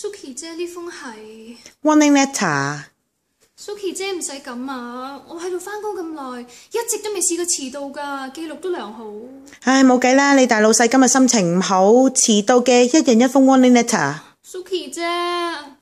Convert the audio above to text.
Suki 姐，呢封係 warning letter。 Suki 姐唔使咁啊！我喺度返工咁耐，一直都未試過遲到㗎，記錄都良好。 唉，冇計啦，你大老細今日心情唔好，遲到嘅一人一封 warning letter。 Suki 姐。